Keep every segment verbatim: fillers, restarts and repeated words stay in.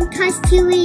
Podcast T V。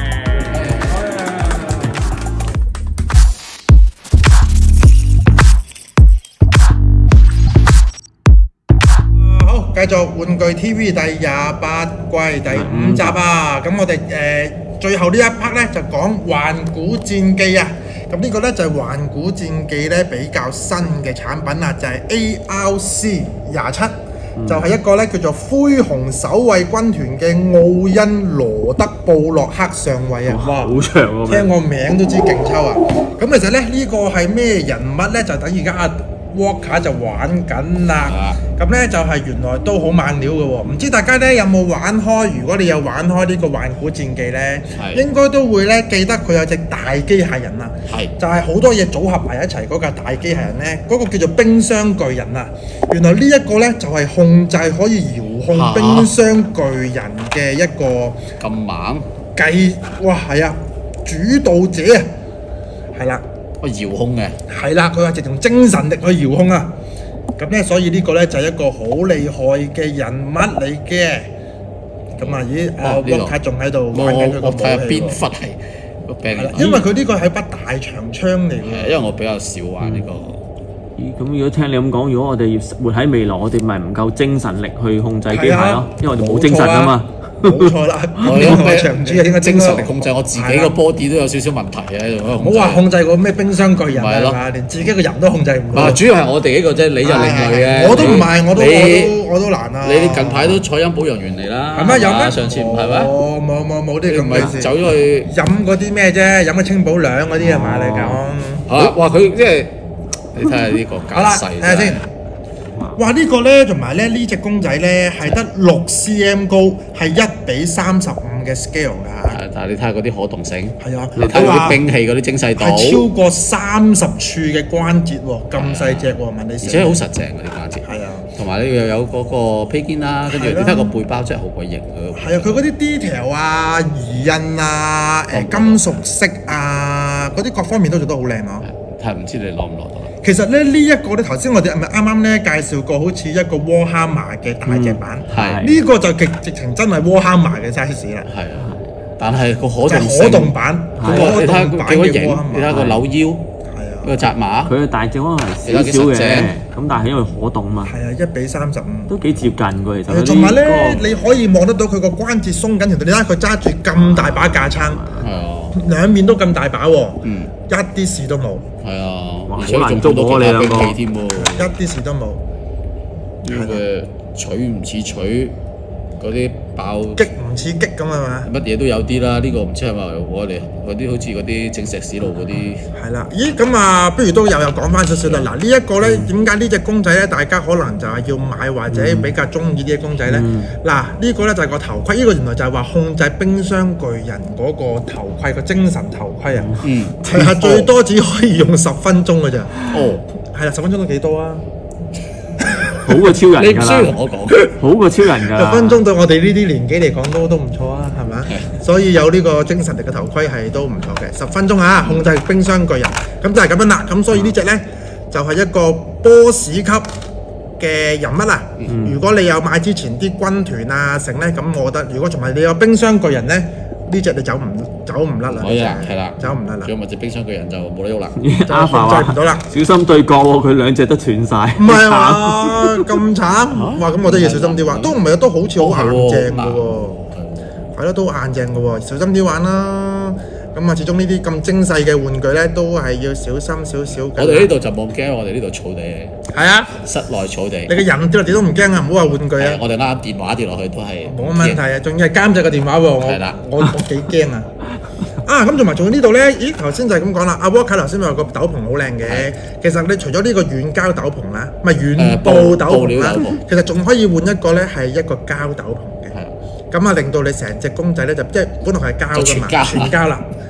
好，繼續玩具 T V 第廿八季第五集啊！咁我哋誒最後呢一 part 咧就講環古戰記啊！咁呢個咧就係環古戰記咧比較新嘅產品啊，就係 A R C 廿七。就係一個咧叫做灰熊守衛軍團嘅奧恩羅德布洛克上尉啊！ 哇，好長喎！ 聽個名都知勁抽啊！咁其實咧呢個係咩人物咧？就等而家阿 Walker 就玩緊啦。咁咧就係原來都好猛料嘅喎。唔知大家咧有冇玩開？如果你有玩開呢個環古戰記咧，應該都會咧記得佢有隻大機械人啊！係就係好多嘢組合埋一齊嗰架大機械人咧，嗰個叫做冰箱巨人啊！原來呢一個咧就係控制可以遙控冰箱巨人嘅一個咁猛計，哇係啊，主導者啊，係啦， 我遙控嘅， 係啦，佢話直用精神力去遙控啊！咁咧，所以呢個咧就係一個好厲害嘅人物嚟嘅。咁啊，咦？阿沃卡仲喺度玩緊佢個武器喎。我睇下邊忽係個病。因為佢呢個係把大長槍嚟嘅。因為我比較少玩呢個。 咦？咁如果聽你咁講，如果我哋要活喺未來，我哋咪唔夠精神力去控制機械咯，因為我哋冇精神啊嘛。 冇錯啦，我係長主啊，應該精神力控制我自己個 body 都有少少問題嘅。 唔好話控制個咩冰箱巨人啊，連自己個人都控制唔到。 主要係我哋呢個啫，你就另類嘅。 我都唔係，我都我都我都難啊。 你近排都採陰保陽元嚟啦， 係咩？有咩？ 上次唔係咩？ 哦，冇冇冇啲咁嘅事。 走咗去飲嗰啲咩啫？飲個清補涼嗰啲係嘛？你講好啦，哇！佢即係你睇下呢個架勢。 睇下先。哇！呢個咧，同埋咧呢隻公仔咧係得六 cm 高，係一比三十五嘅 scale 㗎。 但係你睇下嗰啲可動性， 係啊， 你睇嗰啲兵器嗰啲精細度， 係超過三十處嘅關節喎，咁細隻喎，問你。而且好實淨嗰啲關節。係啊，同埋你又有嗰個披肩啦，跟住你睇個背包真係好鬼型㗎。係啊，佢嗰啲 detail 啊、魚印啊、誒金屬色啊，嗰啲各方面都做得好靚啊！ 係唔知你攞唔攞到？ 其實咧呢一個咧，頭先我哋係咪啱啱咧介紹過，好似一個 Warhammer 嘅大隻版，係呢個就極直情真係 Warhammer 嘅 size 啦。係啊，但係個可動可動版，你睇下佢幾個型，你睇下個扭腰，係啊，個紮馬， 佢嘅大隻可能係少少嘅，咁但係因為可動嘛，係啊，一比三十五， 都幾接近㗎其實。 同埋咧，你可以望得到佢個關節鬆緊條，你睇下佢揸住咁大把架撐，係啊，兩面都咁大把喎，嗯，一啲事都冇，係啊。 好難捉到你兩個， 一啲事都冇。 呢個取唔似取嗰啲爆， 擊唔似擊咁係嘛？ 乜嘢都有啲啦。呢個唔知係咪我哋嗰啲好似嗰啲整石屎路嗰啲。 係啦，咦咁啊，不如都又又講翻少少啦。嗱，呢一個咧，點解呢隻公仔咧，大家可能就係要買或者比較中意啲嘅公仔咧？嗱，呢個咧就係個頭盔，呢個原來就係話控制冰箱巨人嗰個頭盔，個精神頭盔啊。嗯，係啊，最多只可以用十分鐘㗎咋。哦，係啦，十分鐘都幾多啊？ 好過超人㗎啦！ 你唔需要同我講， 好過超人㗎。 十分鐘對我哋呢啲年紀嚟講都都唔錯啊，係咪？所以有呢個精神力嘅頭盔係都唔錯嘅。十分鐘啊，控制冰箱巨人，咁就係咁樣啦。咁所以呢隻咧就係一個波士級嘅人物啦。如果你有買之前啲軍團啊成咧，咁我覺得如果同埋你有冰箱巨人咧，呢隻你走唔走唔甩啦。 可以啊，係啦， 走唔甩啦。 仲有咪隻冰箱巨人就冇得喐啦， 就控制唔到啦。小心對角喎，佢兩隻都斷晒。 唔係啊，咁慘！哇，咁我真係要小心啲玩。都唔係啊，都好似好硬正嘅喎。係咯，都硬正嘅喎，小心啲玩啦。咁啊，始終呢啲咁精細嘅玩具咧，都係要小心少少嘅。 我哋呢度就冇驚，我哋呢度草地嚟。係啊，室內草地。 你個人跌落地都唔驚啊！唔好話玩具啊。 我哋啱電話跌落去都係冇問題啊，仲要係監製個電話喎。係啦，我我幾驚啊！啊，咁同埋仲有呢度咧，咦頭先就係咁講啦。阿 Walker 頭先話個斗篷好靚嘅，其實你除咗呢個軟膠斗篷啦，唔係軟布斗篷啦，其實仲可以換一個咧係一個膠斗篷嘅。咁啊，令到你成隻公仔咧就即係本來係膠㗎嘛，全膠啦。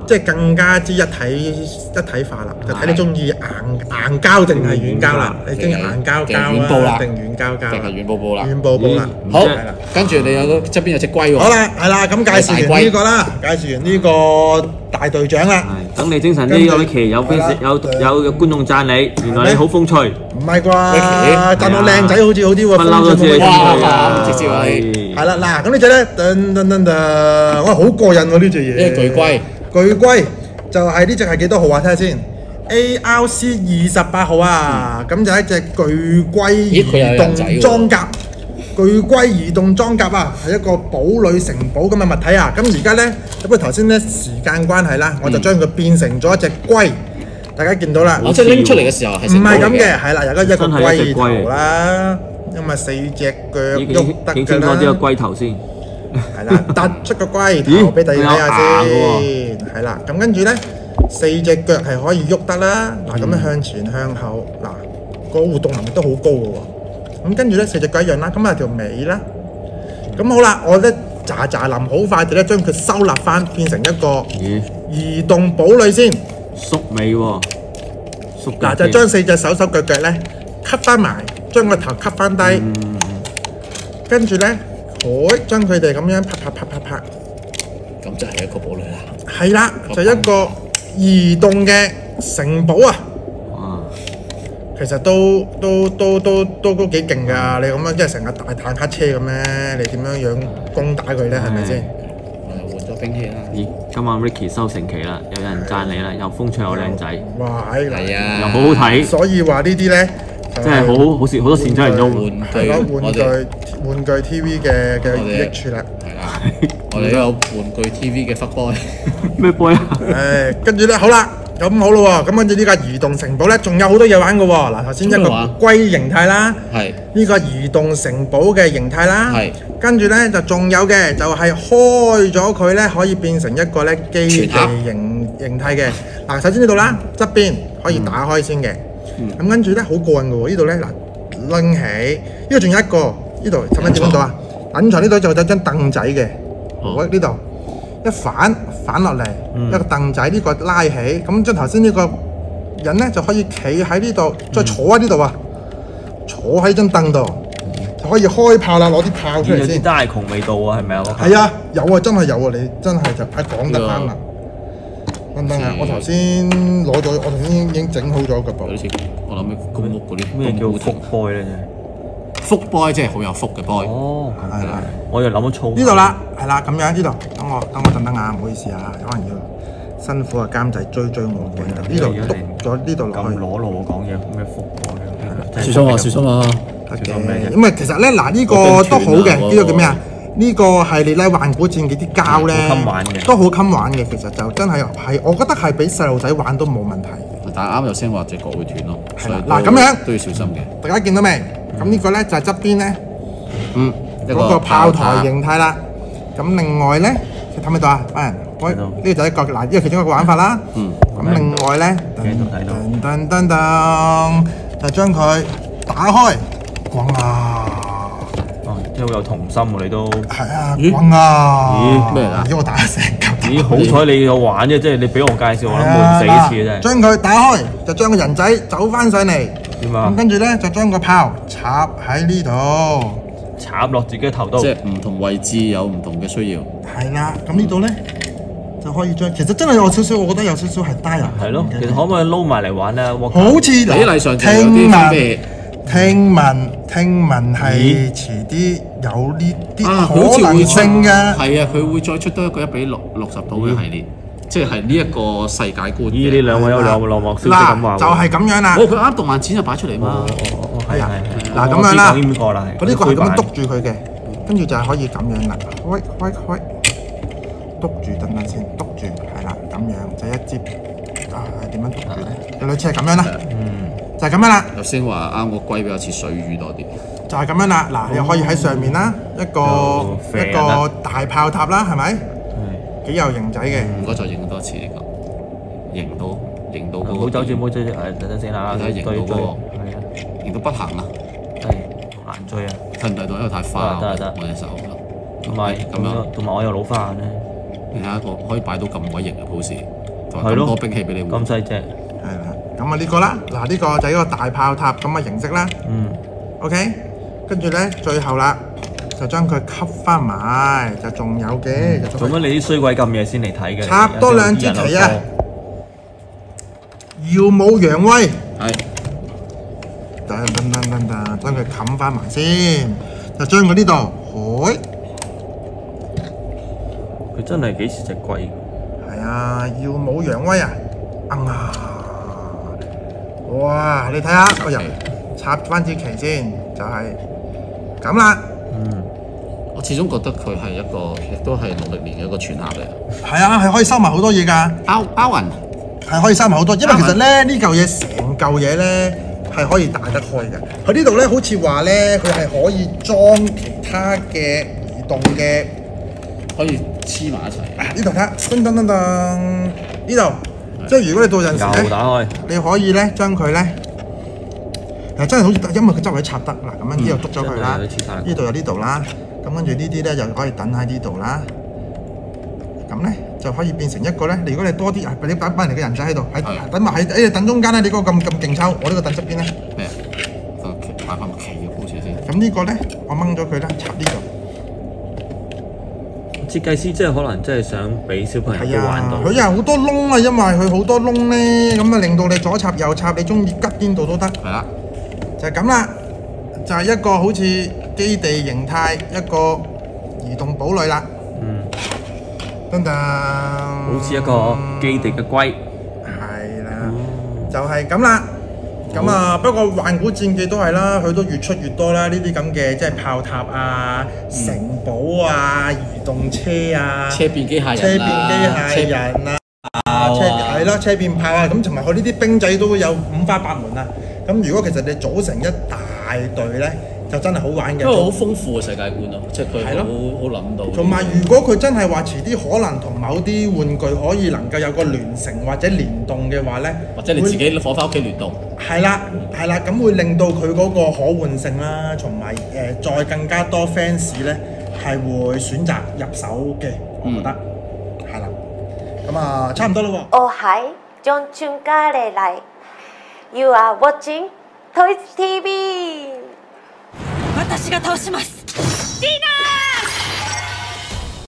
即係更加之一體一體化啦，就睇你中意硬硬膠定係軟膠啦，你中意硬膠膠啊定軟膠膠？ 定係軟布布啦？ 軟布布啦。 好，跟住你有個側邊有隻龜喎。 好啦，係啦，咁介紹完呢個啦，介紹完呢個大隊長啦。 等你精神啲，有期有有有觀眾讚你，原來你好風趣。 唔係啩？讚我靚仔好似好啲喎。 不嬲都知你哇！直接係係啦，嗱，咁呢隻咧，噔噔噔噔，哇，好過癮喎呢隻嘢。 呢個巨龜。 巨龜就係呢隻係幾多號啊？睇下先 ，A R C 二十八號啊，咁、嗯、就係一隻巨龜移動裝甲。巨龜移動裝甲啊，係一個堡壘城堡咁嘅物體啊。咁而家咧，不過頭先咧時間關係啦，我就將佢變成咗一隻龜。大家見到啦， 我即係拎出嚟嘅時候係唔係咁嘅，係啦，有個一個龜頭啦，咁啊四隻腳喐得㗎啦。 呢個龜頭先。 係啦，突出個龜頭俾大家睇下先，係啦，咁跟住咧四隻腳係可以喐得啦，嗱咁樣向前向後，嗱個活動能力都好高嘅喎，咁跟住咧四隻腳一樣啦，咁啊條尾啦，咁好啦，我咧喳喳臨好快地咧將佢收納翻，變成一個移動堡壘先， 縮尾喎，縮嗱就將四隻手手腳腳咧吸翻埋，將個頭吸翻低，跟住咧。好，將佢哋咁樣拍拍拍拍拍， 咁就係一個堡壘啦。 係啦，就一個移動嘅城堡啊！哇，其實都都都都都都幾勁㗎！你咁樣即係成個大坦克車咁咧，你點樣樣攻打佢咧？係咪先？ 我又換咗兵器啦。 咦，今晚 Ricky 收成期啦，有人讚你啦，又風趣又靚仔。 哇，係啊， 又好好睇。 所以話呢啲咧。 真係好好善好多善長人用， 係咯，玩具玩具 T V 嘅嘅益處啦。 係啦，我哋都有玩具 T V 嘅 fuck boy。 咩 boy 啊？ 誒，跟住咧好啦，咁好咯喎，咁跟住呢個移動城堡咧，仲有好多嘢玩嘅喎。嗱，頭先一個龜形態啦，係呢個移動城堡嘅形態啦，係跟住咧就仲有嘅就係開咗佢咧，可以變成一個咧基地形形態嘅。嗱，首先呢度啦，側邊可以打開先嘅。咁跟住咧好過癮嘅喎，呢度咧嗱拎起，呢度仲有一個，呢度睇唔睇見到啊？隱藏呢度就有張凳仔嘅，好呢度一反反落嚟一個凳仔，呢個拉起，咁將頭先呢個人咧就可以企喺呢度，再坐喺呢度啊，坐喺張凳度就可以開炮啦，攞啲炮出嚟先。 有啲大窮味道啊，係咪啊？ 係啊，有啊，真係有啊，你真係就一講得啱啦。等等啊！我頭先攞咗，我頭先已經整好咗個噃。 我諗起公屋嗰啲咩叫福 boy 咧？ 福 boy 即係好有福嘅 boy。 哦，係啦，我又諗咗粗。 呢度啦，係啦，咁樣呢度，等我等我等等啊，唔好意思啊，可能要辛苦啊監製追追我嘅。呢度篤咗呢度落去。 咁裸露講嘢，咩福 boy？ 小心啊！小心啊！ 咁啊，其實咧嗱，呢個都好嘅，呢個叫咩啊？呢個系列咧，幻古戰記啲膠咧，都好襟玩嘅。其實就真係係，我覺得係俾細路仔玩都冇問題。 但係啱有聲話隻角會斷咯， 係啦，嗱咁樣都要小心嘅。 大家見到未？咁呢個咧就係側邊咧，嗯，嗰個炮台形態啦。咁另外咧，你睇唔睇到啊？班人，我呢個就一個嗱，呢個其中一個玩法啦。嗯。咁另外咧，噔噔噔噔，就將佢打開，哇！ 好有童心喎，你都係啊，滾啊！ 咦咩啊？ 因為我打成嚿。 咦，好彩你有玩啫，即係你俾我介紹，我諗悶死一次啫。 將佢打開，就將個人仔走翻上嚟。 點啊？ 咁跟住咧，就將個炮插喺呢度， 插落自己頭度。 即係唔同位置有唔同嘅需要。 係啦，咁呢度咧就可以將，其實真係有少少，我覺得有少少係單人。 係咯，其實可唔可以撈埋嚟玩咧？ 好似比例上就有啲咩？ 聽聞聽聞係遲啲有呢啲可能性㗎， 係啊，佢會再出多一個一比六六十度嘅系列，即係呢一個世界觀。 咦？呢兩位有兩兩幕消息咁話， 就係咁樣啦。 哦，佢啱動漫展就擺出嚟嘛。 哦哦係啊，嗱咁樣啦。呢個啦，嗰呢個係咁樣篤住佢嘅，跟住就係可以咁樣啦。開開開，篤住等等先，篤住係啦，咁樣就一接啊，係點樣篤住咧？有類似係咁樣啦。嗯。就係咁樣啦。頭先話啱個龜比較似水魚多啲。就係咁樣啦。嗱，你又可以喺上面啦，一個一個大炮塔啦，係咪？係。幾有型仔嘅。 唔該，再影多次呢個，影到影到嗰個。 唔好走住，唔好走住，誒等陣先啦。 睇下影到嗰個。係啊。影到不行啊。 係。難追啊。 睇唔睇到？因為太花。 得得。 我隻手。 同埋咁樣，同埋我有老花眼咧。 另一個可以擺到咁鬼型嘅 pose。 同埋咁多兵器俾你換。 咁細隻。 係啦，咁啊呢個啦，嗱呢個就係一個大炮塔咁嘅形式啦。 嗯。 OK，跟住咧最後啦，就將佢吸翻埋，就仲有嘅。 做乜你啲衰鬼咁夜先嚟睇嘅？ 插多兩支旗啊！耀武揚威。 係。 噔噔噔噔噔，將佢冚翻埋先，就將佢呢度，海。 佢真係幾似隻龜。 係啊，耀武揚威啊！啊！哇！你睇下個人插翻支旗先，就係咁啦。 嗯。 我始終覺得佢係一個，亦都係努力練嘅一個全盒嚟。 係啊，係可以收埋好多嘢㗎。 包包雲係可以收埋好多，因為其實咧呢嚿嘢成嚿嘢咧係可以打得開嘅。佢呢度咧好似話咧，佢係可以裝其他嘅移動嘅， 可以黐埋一齊。 呢度睇，噔噔噔噔，呢度即係如果你到陣時咧， 打開， 你可以咧將佢咧，誒真係好似，因為佢周圍插得嗱，咁樣呢度捉咗佢啦，呢度有呢度啦，咁跟住呢啲咧就可以等喺呢度啦，咁咧就可以變成一個咧。如果你多啲，你擺擺人哋嘅人仔喺度，喺等埋喺誒等中間咧，你嗰個咁咁勁抽，我呢個等側邊咧， 咩啊？個旗擺翻個旗嘅 pose 先。 咁呢個咧，我掹咗佢啦，插呢度。 設計師即係可能真係想俾小朋友都玩到。 佢又好多窿啊，因為佢好多窿咧，咁啊令到你左插右插，你中意吉邊度都得。 係啦， 就係咁啦，就係、是、一個好似基地形態一個移動堡壘啦。 嗯。 噔噔。 好似一個基地嘅龜。 係啦，嗯、就係咁啦。咁啊，不過幻古戰記都係啦，佢都越出越多啦。呢啲咁嘅即係炮塔啊、城堡啊、移動車啊、 車變機械人車變機械人啊、車係咯，車變炮啊，咁同埋佢呢啲兵仔都有五花八門啊。咁如果其實你組成一大隊咧，就真係好玩嘅。 因為好豐富嘅世界觀咯，即係佢好好諗到。 同埋如果佢真係話遲啲可能同某啲玩具可以能夠有個聯乘或者聯動嘅話咧， 或者你自己攞翻屋企聯動。係啦，係啦，咁會令到佢嗰個可換性啦，同埋誒再更加多 fans 咧係會選擇入手嘅，我覺得係啦。咁啊，差唔多啦喎。 Oh hi，將全家嚟嚟。You are watching Toys ティーブイ。私が倒します。